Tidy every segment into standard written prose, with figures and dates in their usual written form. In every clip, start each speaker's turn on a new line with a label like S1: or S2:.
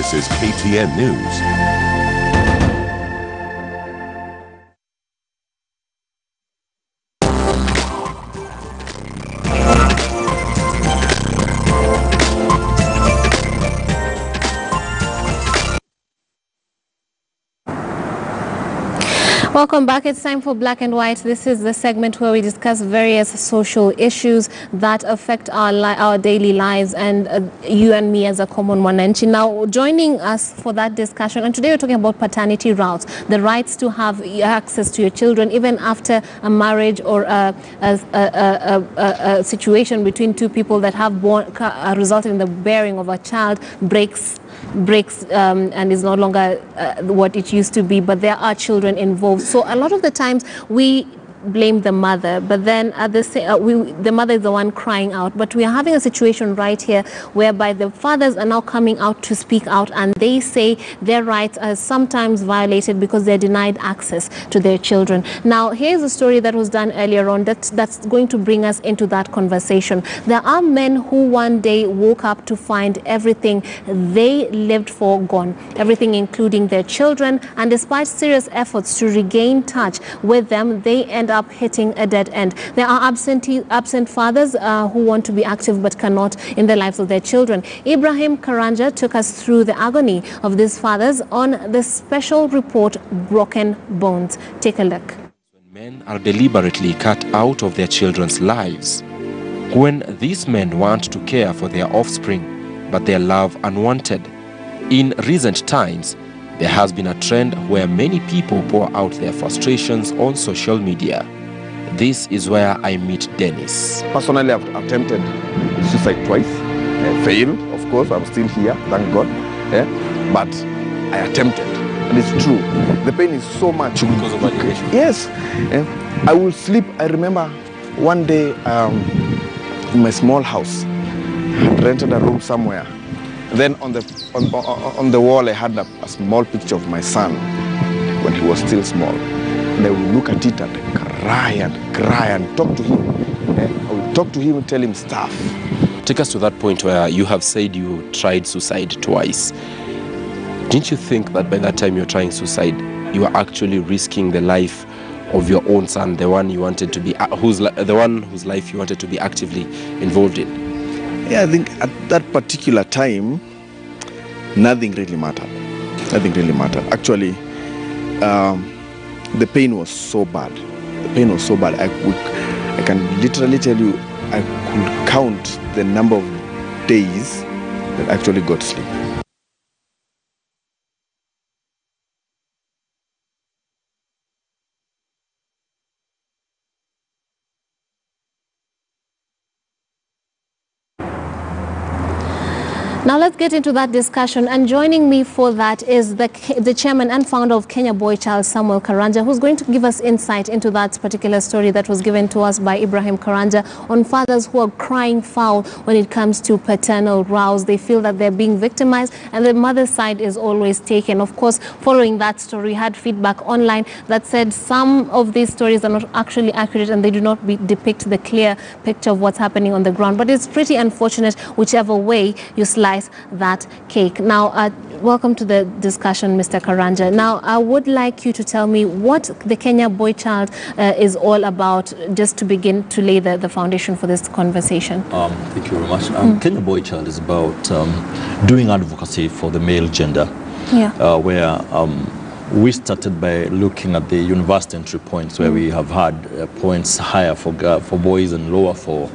S1: This is KTN News.
S2: Welcome back. It's time for Black and White. This is the segment where we discuss various social issues that affect our daily lives and you and me as a common wananchi. Now, joining us for that discussion, and today we're talking about paternity rights, the rights to have access to your children even after a marriage or a situation between two people that have resulted in the bearing of a child breaks and is no longer what it used to be, but there are children involved. So a lot of the times we blame the mother, but then the mother is the one crying out. But we are having a situation right here whereby the fathers are now coming out to speak out, and they say their rights are sometimes violated because they're denied access to their children. Now, here's a story that was done earlier on that's going to bring us into that conversation. There are men who one day woke up to find everything they lived for gone, everything including their children, and despite serious efforts to regain touch with them, they end up hitting a dead end. There are absent fathers who want to be active but cannot in the lives of their children. Ibrahim Karanja took us through the agony of these fathers on the special report, Broken Bones. Take a look.
S3: When men are deliberately cut out of their children's lives, when these men want to care for their offspring but their love unwanted. In recent times, there has been a trend where many people pour out their frustrations on social media. This is where I meet Dennis.
S4: Personally, I've attempted suicide twice. Failed, of course. I'm still here, thank God. But I attempted, and it's true. The pain is so much.
S3: Because of allegation?
S4: Yes. I will sleep. I remember one day in my small house, I had rented a room somewhere. Then on the wall I had a small picture of my son when he was still small. And I would look at it and cry and talk to him. I would talk to him and tell him stuff.
S3: Take us to that point where you have said you tried suicide twice. Didn't you think that by that time you're trying suicide, you were actually risking the life of your own son, the one you wanted to be, the one whose life you wanted to be actively involved in?
S4: Yeah, I think at that particular time, nothing really mattered. Nothing really mattered. Actually, the pain was so bad. The pain was so bad. I can literally tell you, I could count the number of days that I actually got sleep.
S2: Now let's get into that discussion, and joining me for that is the chairman and founder of Kenya Boy Child, Samuel Karanja, who's going to give us insight into that particular story that was given to us by Ibrahim Karanja on fathers who are crying foul when it comes to paternal rows. They feel that they're being victimized and the mother's side is always taken. Of course, following that story, we had feedback online that said some of these stories are not actually accurate and they do not depict the clear picture of what's happening on the ground. But it's pretty unfortunate whichever way you slice that cake. Now, welcome to the discussion, Mr. Karanja. Now, I would like you to tell me what the Kenya Boy Child is all about, just to begin to lay the foundation for this conversation.
S5: Thank you very much. Kenya Boy Child is about doing advocacy for the male gender, where we started by looking at the university entry points, where we have had points higher for boys and lower for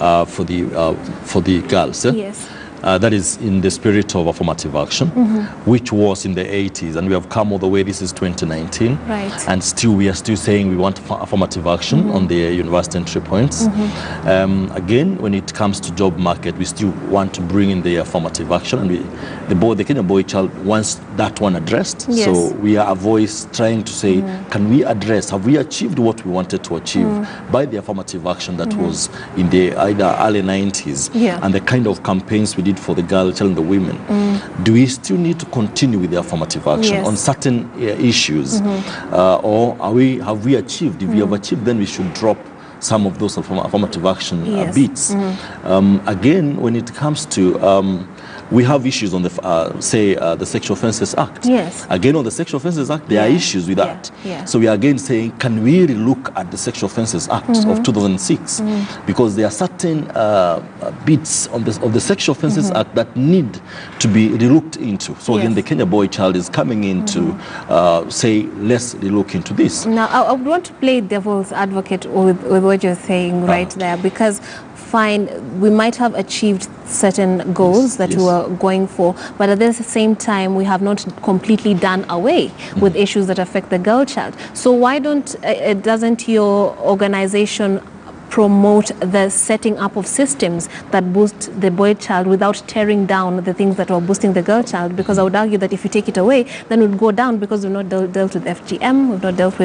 S5: the girls.
S2: Yes.
S5: That is in the spirit of affirmative action, which was in the 80s, and we have come all the way. This is 2019,
S2: right? And
S5: still we are still saying we want affirmative action on the university entry points. Again, when it comes to job market, we still want to bring in the affirmative action, and the Kenya Boy Child wants that one addressed.
S2: Yes.
S5: So we are a voice trying to say, can we address? Have we achieved what we wanted to achieve by the affirmative action that was in the either early 90s and the kind of campaigns we did for the girl, child, and the women? Do we still need to continue with the affirmative action on certain issues, or have we achieved? If we have achieved, then we should drop some of those affirmative action
S2: Yes.
S5: bits. Again, when it comes to we have issues on the, the Sexual Offences Act.
S2: Yes.
S5: Again, on the Sexual Offences Act, there are issues with that.
S2: Yeah.
S5: So we are again saying, can we relook at the Sexual Offences Act of 2006? Because there are certain bits of the Sexual Offences Act that need to be relooked into. So again, the Kenya boy child is coming in to say, let's relook into this.
S2: Now, I would want to play devil's advocate with what you're saying right there, because fine, we might have achieved certain goals that we were going for, but at the same time, we have not completely done away with issues that affect the girl child. So why doesn't your organization promote the setting up of systems that boost the boy child without tearing down the things that were boosting the girl child? Because I would argue that if you take it away, then it would go down, because we've not dealt with FGM, we've not dealt with,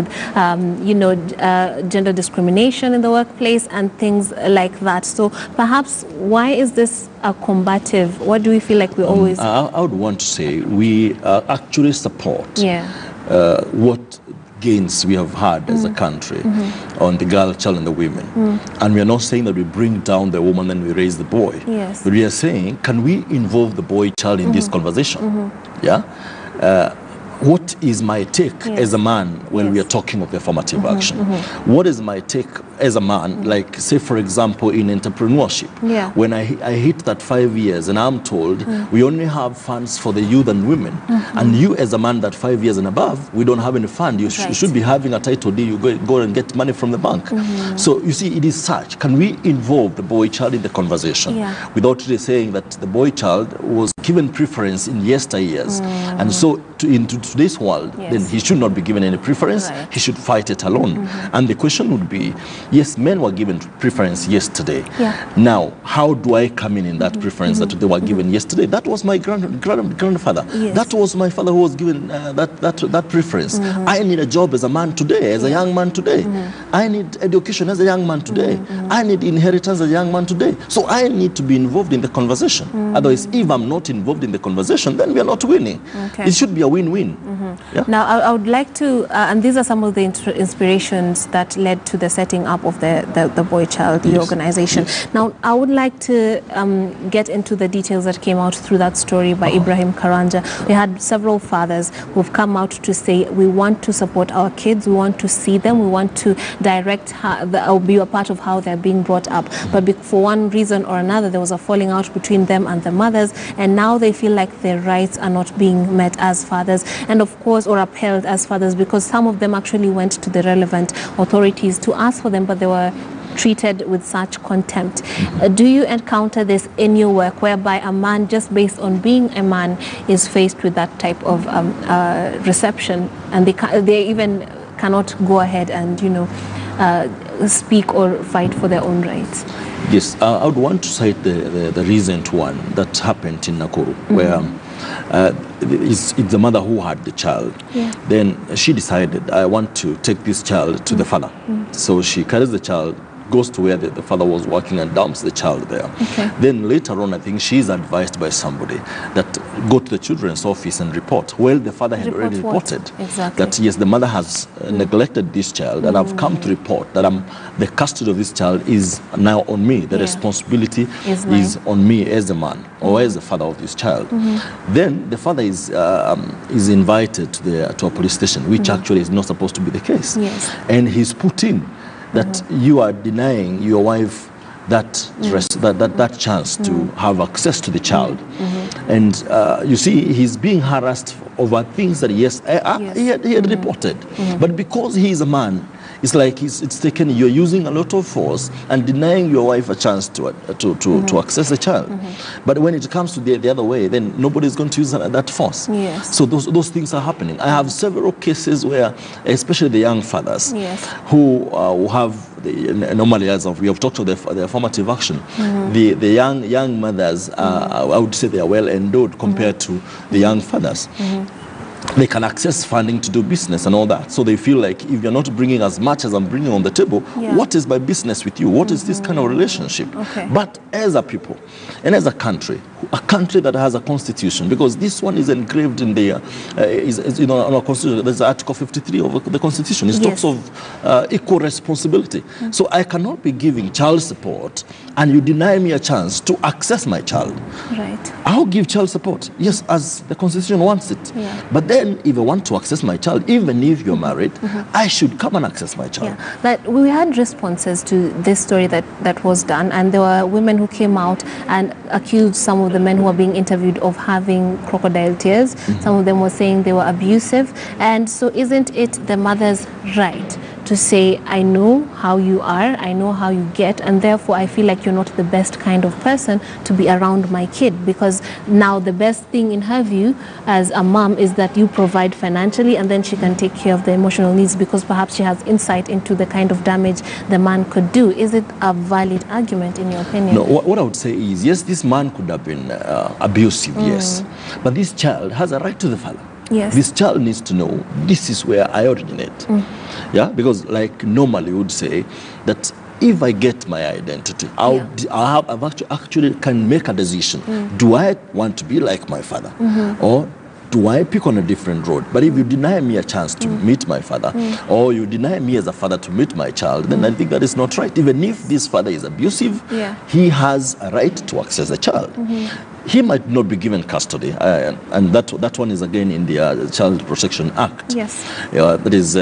S2: gender discrimination in the workplace and things like that. So perhaps, why is this a combative? What do we feel like we always...
S5: I would want to say we actually support what gains we have had as a country on the girl child and the women. And we are not saying that we bring down the woman and we raise the boy.
S2: Yes.
S5: But we are saying, can we involve the boy child in this conversation? Yeah. What is my take as a man when we are talking of the affirmative action? What is my take as a man, like say for example in entrepreneurship, when I hit that 5 years and I'm told we only have funds for the youth and women, and you as a man that 5 years and above, we don't have any fund, you should be having a title deed, you go and get money from the bank. So you see, it is such, can we involve the boy child in the conversation without really saying that the boy child was given preference in yesteryears, and so into today's world, then he should not be given any preference, he should fight it alone. And the question would be, yes, men were given preference yesterday. Now, how do I come in that preference that they were given yesterday? That was my grandfather. That was my father who was given that preference. I need a job as a man today, as a young man today. I need education as a young man today. I need inheritance as a young man today. So I need to be involved in the conversation. Otherwise, if I'm not involved in the conversation, then we are not winning. It should be a win-win.
S2: Now, I would like to, and these are some of the inspirations that led to the setting up of the boy child, the organization. Now, I would like to get into the details that came out through that story by Ibrahim Karanja. We had several fathers who've come out to say, we want to support our kids, we want to see them, we want to direct or be a part of how they're being brought up. But for one reason or another, there was a falling out between them and the mothers, and now they feel like their rights are not being met as fathers, and of course, or upheld as fathers, because some of them actually went to the relevant authorities to ask for them, but they were treated with such contempt. Do you encounter this in your work, whereby a man, just based on being a man, is faced with that type of reception, and they even cannot go ahead and speak or fight for their own rights?
S5: Yes, I would want to cite the recent one that happened in Nakuru, where it's the mother who had the child. Then she decided, I want to take this child to the father. So she carries the child, goes to where the father was working, and dumps the child there. Then later on, I think she's advised by somebody that go to the children's office and report. Well, the father had already reported that yes, the mother has neglected this child, and I've come to report that the custody of this child is now on me. The responsibility is on me as a man or as the father of this child. Then the father is invited to a police station, which actually is not supposed to be the case. And he's put in that you are denying your wife that chance to have access to the child. And you see, he's being harassed over things that he had reported. But because he is a man, it's like it's taken, you're using a lot of force and denying your wife a chance to access the child. But when it comes to the other way, then nobody's going to use that force. So those things are happening. I have several cases where, especially the young fathers, who have normally, as we have talked about the affirmative action, the young mothers, I would say they are well endowed compared to the young fathers. they can access funding to do business and all that. So they feel like if you're not bringing as much as I'm bringing on the table, what is my business with you? What is this kind of relationship?
S2: Okay.
S5: But as a people and as a country that has a constitution, because this one is engraved in the, on our constitution, there's Article 53 of the constitution. It talks of equal responsibility. So I cannot be giving child support and you deny me a chance to access my child.
S2: Right.
S5: I'll give child support, yes, as the constitution wants it. But then if I want to access my child, even if you're married, I should come and access my child.
S2: But we had responses to this story that was done, and there were women who came out and accused some of the men who were being interviewed of having crocodile tears. Some of them were saying they were abusive. And so isn't it the mother's right to say, I know how you are, I know how you get, and therefore I feel like you're not the best kind of person to be around my kid, because now the best thing in her view as a mom is that you provide financially and then she can take care of the emotional needs, because perhaps she has insight into the kind of damage the man could do. Is it a valid argument in your opinion?
S5: No, what I would say is, yes, this man could have been abusive, yes, but this child has a right to the father.
S2: Yes.
S5: This child needs to know this is where I originate. Yeah, because like normally we would say that if I get my identity, I've actually can make a decision. Do I want to be like my father, or do I pick on a different road? But if you deny me a chance to meet my father, or you deny me as a father to meet my child, then I think that is not right. Even if this father is abusive, he has a right to access the child. He might not be given custody, and that one is again in the Child Protection Act.
S2: Yes.
S5: That is,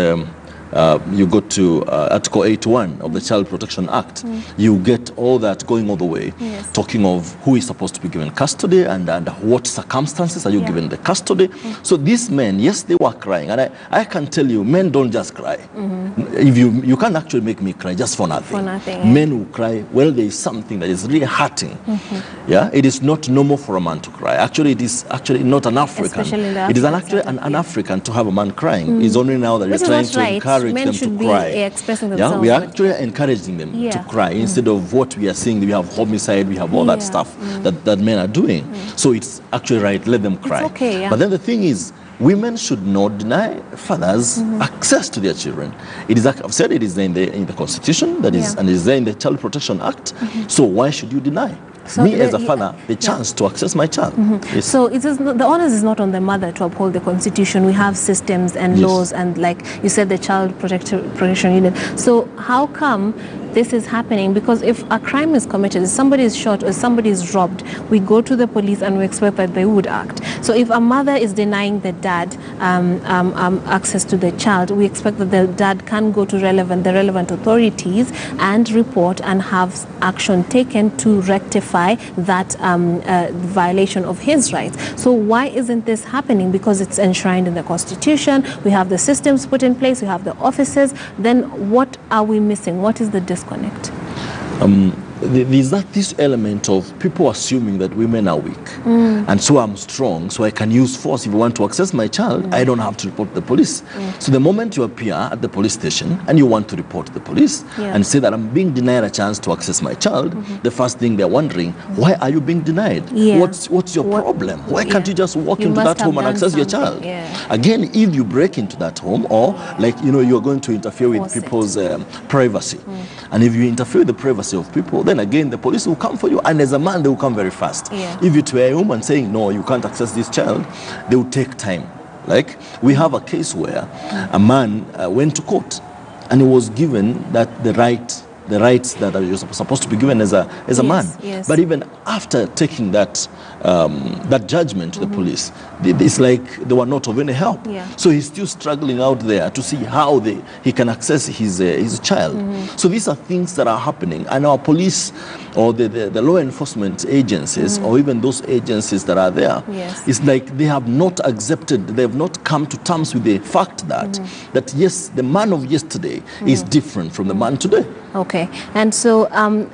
S5: you go to Article 81 of the Child Protection Act. You get all that going all the way, talking of who is supposed to be given custody and what circumstances are you given the custody. So these men, yes, they were crying, and I can tell you, men don't just cry. If you can't actually make me cry just for nothing. Men who cry, well, there is something that is really hurting. Yeah, it is not normal for a man to cry. Actually, it is actually not an African. It is actually an African to have a man crying. It's only now that you're trying to encourage them to cry. Yeah, we are actually encouraging them to cry instead of what we are seeing. We have homicide, we have all that stuff that men are doing. So it's actually right, let them cry. But then the thing is, women should not deny fathers access to their children. It is, I've said, it is in the Constitution, that is, and it is there in the Child Protection Act. So why should you deny me as a father the chance to access my child?
S2: So it is not, the onus is not on the mother to uphold the Constitution. We have systems and laws, and like you said, the Child Protection Unit. So how come this is happening? Because if a crime is committed, if somebody is shot or somebody is robbed, we go to the police and we expect that they would act. So if a mother is denying the dad access to the child, we expect that the dad can go to the relevant authorities and report and have action taken to rectify that violation of his rights. So why isn't this happening? Because it's enshrined in the Constitution, we have the systems put in place, we have the offices. Then what are we missing? What is the disconnect?
S5: There's this element of people assuming that women are weak, and so I'm strong, so I can use force. If I want to access my child, I don't have to report to the police. So the moment you appear at the police station and you want to report to the police and say that I'm being denied a chance to access my child, the first thing they're wondering, why are you being denied? What's your problem? Why can't you just walk into that home and access your child? Again, if you break into that home, or like, you're going to interfere with people's privacy, and if you interfere with the privacy of people, then again the police will come for you, and as a man they will come very fast. If it were a woman saying no, you can't access this child, they will take time. Like we have a case where a man went to court and he was given that the rights that are supposed to be given as a man. But even after taking that judgment to the police, it's like they were not of any help. So he's still struggling out there to see how he can access his child. So these are things that are happening, and our police or the law enforcement agencies, or even those agencies that are there, it's like they have not accepted, they have not come to terms with the fact that yes, the man of yesterday is different from the man today.
S2: Okay, and so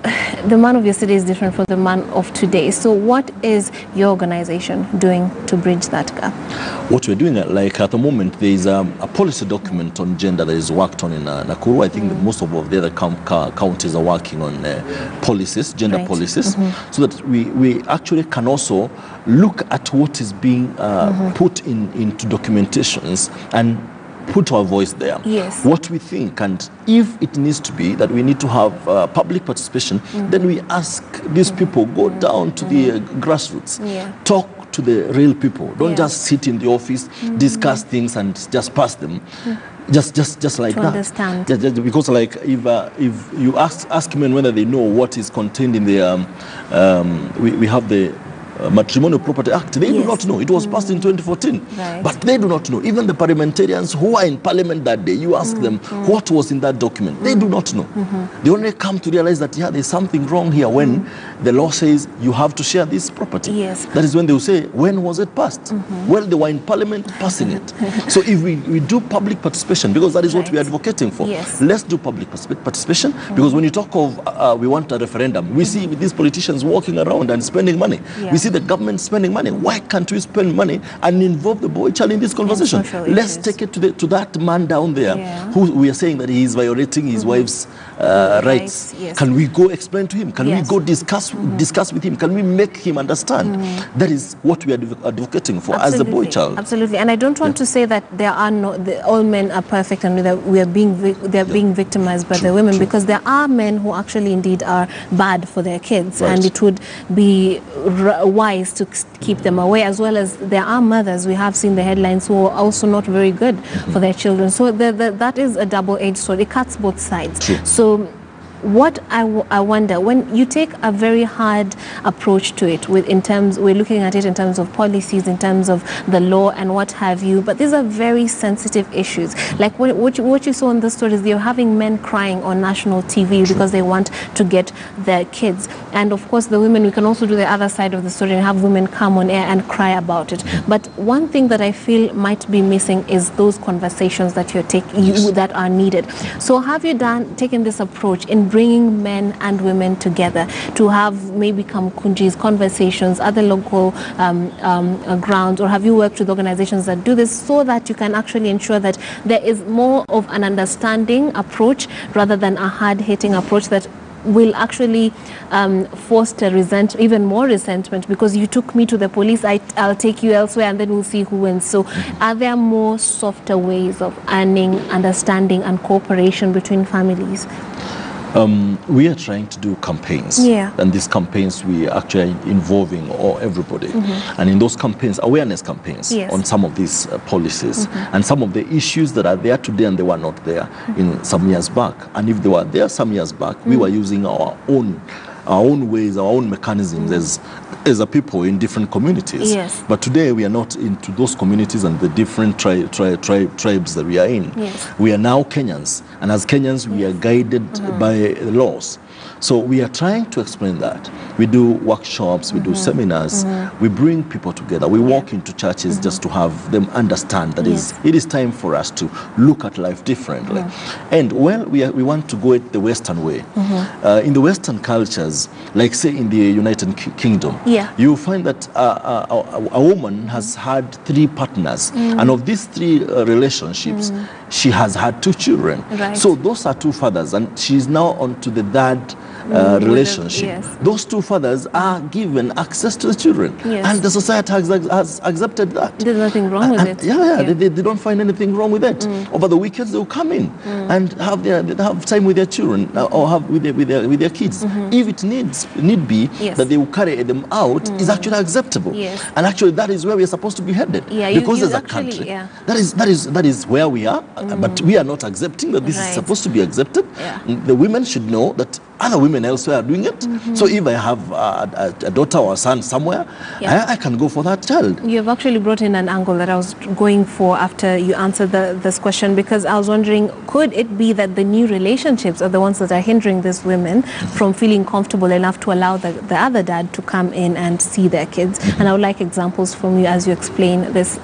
S2: the man of yesterday is different from the man of today. So what is your organization doing to bridge that gap?
S5: What we're doing, like at the moment, there is a policy document on gender that is worked on in Nakuru. I think that most of the other counties are working on policies, gender policies, so that we actually can also look at what is being put into documentations and put our voice there.
S2: Yes.
S5: What we think, and if it needs to be that we need to have public participation, then we ask these people, go down to the grassroots, talk to the real people. Don't just sit in the office, discuss things and just pass them. Just like
S2: to
S5: that.
S2: Understand.
S5: Just because, like, if you ask men whether they know what is contained in the we have the Matrimonial Property Act, they do not know. It was passed in 2014, but they do not know. Even the parliamentarians who are in parliament that day, you ask them what was in that document, they do not know. They only come to realize that there's something wrong here when the law says you have to share this property. That is when they will say, when was it passed? Well, they were in parliament passing it. So if we do public participation, because that is what we are advocating for, let's do public participation, because when you talk of we want a referendum, we see these politicians walking around and spending money. We see the government spending money. Why can't we spend money and involve the boy child in this conversation? Let's take it to that man down there who we are saying that he is violating his wife's rights. Can we go explain to him? Can we go discuss with him? Can we make him understand? That is what we are advocating for as the boy child.
S2: Absolutely. And I don't want to say that there are all men are perfect and that we are being being victimized by the women, because there are men who actually indeed are bad for their kids, and it would be wise to keep them away, as well as there are mothers, we have seen the headlines, who are also not very good for their children. So that is a double-edged sword. It cuts both sides. So what I wonder, when you take a very hard approach to it, we're looking at it in terms of policies, in terms of the law and what have you, but these are very sensitive issues. Like what you saw in the stories, they're having men crying on national TV because they want to get their kids. And of course the women, we can also do the other side of the story and have women come on air and cry about it. But one thing that I feel might be missing is those conversations that you're taking, that are needed. So have you taken this approach in bringing men and women together to have maybe kamkunjis, conversations, other local grounds, or have you worked with organizations that do this so that you can actually ensure that there is more of an understanding approach rather than a hard-hitting approach that will actually foster even more resentment, because you took me to the police, I'll take you elsewhere, and then we'll see who wins. So are there more softer ways of earning understanding and cooperation between families?
S5: We are trying to do campaigns, and these campaigns we are actually involving everybody, and in those campaigns, awareness campaigns on some of these policies and some of the issues that are there today and they were not there in some years back. And if they were there some years back, we were using our own ways, our own mechanisms as a people in different communities. But today we are not into those communities and the different tribes that we are in. We are now Kenyans, and as Kenyans we are guided by laws. So we are trying to explain that. We do workshops, we do seminars, we bring people together, we walk into churches just to have them understand that it is time for us to look at life differently. And well, we want to go it the Western way. In the Western cultures, like say in the United Kingdom, you find that a woman has had 3 partners, and of these 3 relationships, she has had 2 children. So those are 2 fathers, and she's now on to the 3rd relationship. Those 2 fathers are given access to the children, and the society has accepted that.
S2: There's nothing wrong with it.
S5: They don't find anything wrong with it. Over the weekends they will come in and have time with their children or have with their kids. If it need be that they will carry them out, is actually acceptable. And actually that is where we are supposed to be headed, because as a country, that is where we are. But we are not accepting that this is supposed to be accepted. The women should know that other women elsewhere are doing it. So if I have a daughter or a son somewhere, I can go for that child.
S2: You have actually brought in an angle that I was going for after you answered this question, because I was wondering, could it be that the new relationships are the ones that are hindering these women from feeling comfortable enough to allow the other dad to come in and see their kids? And I would like examples from you as you explain this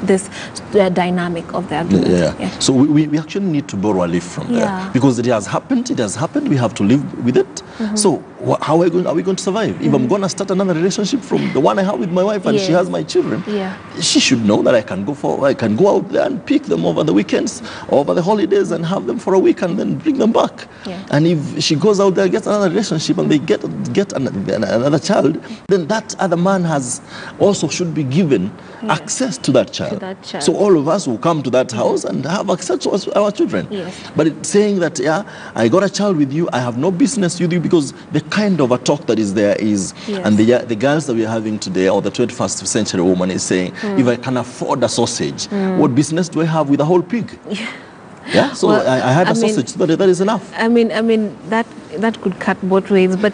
S2: dynamic of the agreement.
S5: So we actually need to borrow a leaf from there, because it has happened, we have to live with it. So how are we going to survive? If I'm going to start another relationship from the one I have with my wife and she has my children, she should know that I can go out there and pick them over the weekends, over the holidays, and have them for a week and then bring them back. And if she goes out there, gets another relationship, and they get another child, then that other man also should be given access to that child. So all of us will come to that house and have access to our children. But it's saying that, I got a child with you, I have no business with you, because the kind of a talk that is there is, and the girls that we're having today, or the 21st century woman is saying, if I can afford a sausage, what business do I have with a whole pig? So well, I had a sausage, but that is enough.
S2: I mean that could cut both ways. But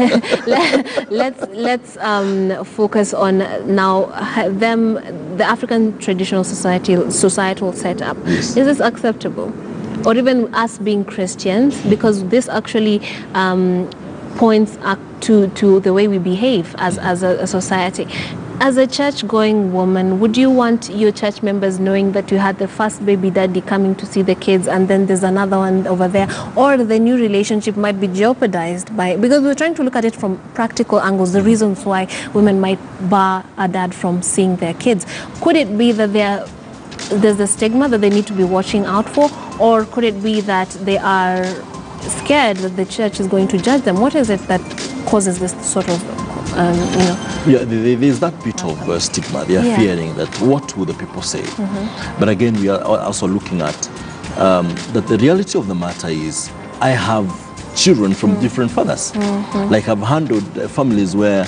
S2: let's focus on now the African traditional societal setup. Is this acceptable, or even us being Christians? Because this actually points up to the way we behave as a society. As a church-going woman, would you want your church members knowing that you had the first baby daddy coming to see the kids, and then there's another one over there, or the new relationship might be jeopardized by, because we're trying to look at it from practical angles, the reasons why women might bar a dad from seeing their kids. Could it be that there's a stigma that they need to be watching out for, or could it be that they are scared that the church is going to judge them? What is it that causes this sort of
S5: there's that bit of stigma. They are fearing that what will the people say. But again, we are also looking at that the reality of the matter is, I have children from different fathers. Like, I've handled families where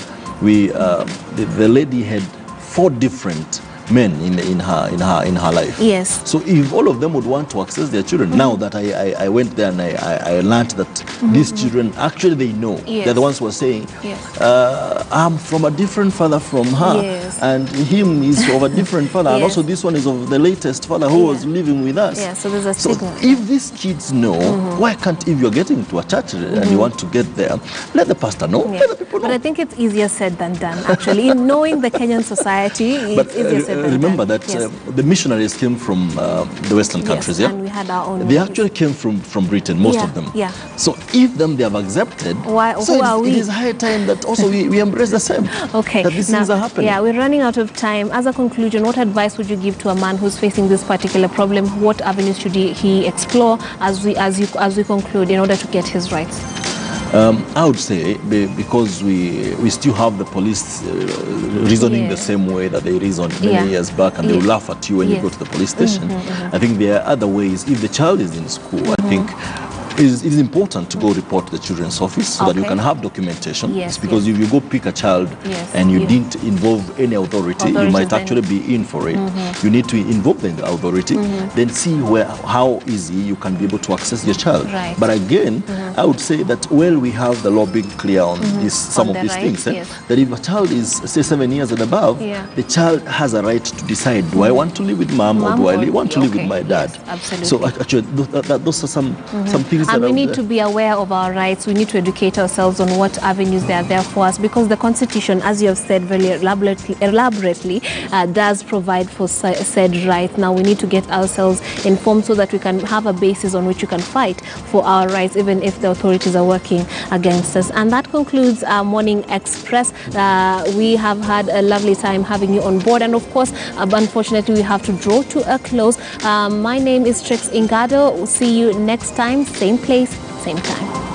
S5: the lady had 4 different men in her life. So if all of them would want to access their children, now that I went there and I learned that these children, actually they know, they're the ones who are saying, I'm from a different father from her, and him is of a different father, and also this one is of the latest father who was living with us.
S2: So there's a stigma.
S5: So if these kids know, why can't, if you're getting to a church and you want to get there, let the pastor know, let the people know.
S2: But I think it's easier said than done, actually. In knowing the Kenyan society, it's easier said.
S5: Remember that the missionaries came from the Western countries,
S2: and we had our own
S5: They actually came from Britain, most of them. So if they have accepted, it is high time that also we embrace the same.
S2: That
S5: these things are happening.
S2: We're running out of time. As a conclusion, what advice would you give to a man who's facing this particular problem? What avenues should he explore as we conclude, in order to get his rights?
S5: I would say, because we still have the police reasoning the same way that they reasoned many years back, and they will laugh at you when you go to the police station. I think there are other ways. If the child is in school, I think it is important to go report to the children's office so that you can have documentation. It's because if you go pick a child and you didn't involve any authority, you might actually be in for it. You need to involve the authority, then see how easy you can be able to access your child. But again, I would say that we have the law being clear on some of these things, that if a child is, say, 7 years and above, the child has a right to decide, do I want to live with mom, or do I want to live with my dad? So actually, those are some things.
S2: And we need to be aware of our rights. We need to educate ourselves on what avenues they are there for us, because the Constitution, as you have said very elaborately, does provide for said rights. Now we need to get ourselves informed so that we can have a basis on which we can fight for our rights, even if the authorities are working against us. And that concludes our Morning Express. We have had a lovely time having you on board, and of course, unfortunately, we have to draw to a close. My name is Trix Ingado. We'll see you next time, same place, same time.